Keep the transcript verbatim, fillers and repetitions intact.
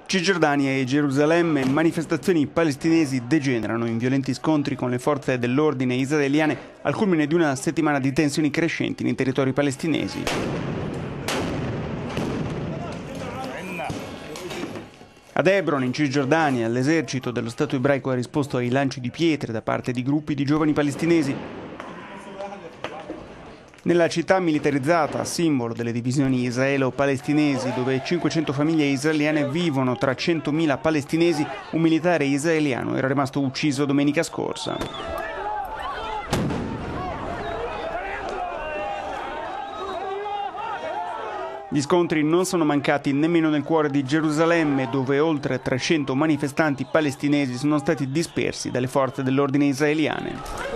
Cisgiordania e Gerusalemme, manifestazioni palestinesi degenerano in violenti scontri con le forze dell'ordine israeliane al culmine di una settimana di tensioni crescenti nei territori palestinesi. Ad Hebron, in Cisgiordania, l'esercito dello Stato ebraico ha risposto ai lanci di pietre da parte di gruppi di giovani palestinesi. Nella città militarizzata, simbolo delle divisioni israelo-palestinesi, dove cinquecento famiglie israeliane vivono tra centomila palestinesi, un militare israeliano era rimasto ucciso domenica scorsa. Gli scontri non sono mancati nemmeno nel cuore di Gerusalemme, dove oltre trecento manifestanti palestinesi sono stati dispersi dalle forze dell'ordine israeliane.